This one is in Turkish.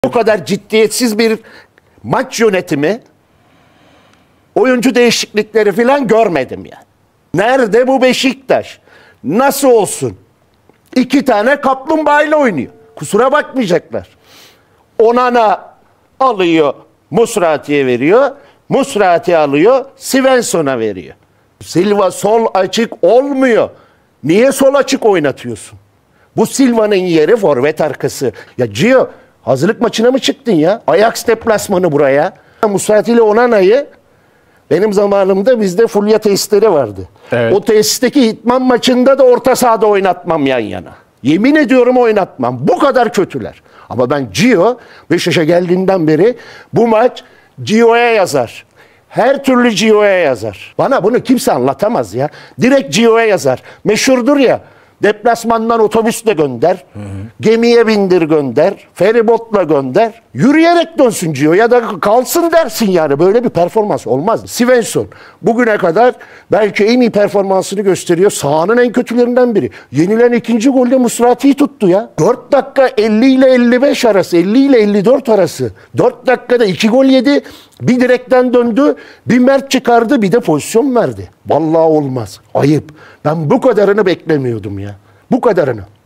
Bu kadar ciddiyetsiz bir maç yönetimi, oyuncu değişiklikleri falan görmedim yani. Nerede bu Beşiktaş? Nasıl olsun? 2 tane kaplumbağayla oynuyor. Kusura bakmayacaklar. Onana alıyor, Musrati'ye veriyor. Musrati alıyor, Svensson'a veriyor. Silva sol açık olmuyor. Niye sol açık oynatıyorsun? Bu Silva'nın yeri forvet arkası. Ya Gio, hazırlık maçına mı çıktın ya? Ajax deplasmanı buraya. Musrati ile Onana'yı benim zamanımda bizde fulya tesisleri vardı. Evet. O tesisteki idman maçında da orta sahada oynatmam yan yana. Yemin ediyorum oynatmam. Bu kadar kötüler. Ama ben Gio, Beşiktaş'a geldiğinden beri bu maç Gio'ya yazar. Her türlü Gio'ya yazar. Bana bunu kimse anlatamaz ya. Direkt Gio'ya yazar. Meşhurdur ya. Deplasmandan otobüsle gönder, gemiye bindir gönder, feribotla gönder, yürüyerek dönsün Gio ya da kalsın dersin yani. Böyle bir performans olmaz. Svensson bugüne kadar belki en iyi performansını gösteriyor. Sahanın en kötülerinden biri. Yenilen ikinci golde Musrati'yi tuttu ya. 4 dakika 50 ile 55 arası, 50 ile 54 arası. 4 dakikada 2 gol yedi. Bir direkten döndü, bir Mert çıkardı, bir de pozisyon verdi. Vallahi olmaz. Ayıp. Ben bu kadarını beklemiyordum ya. Bu kadarını.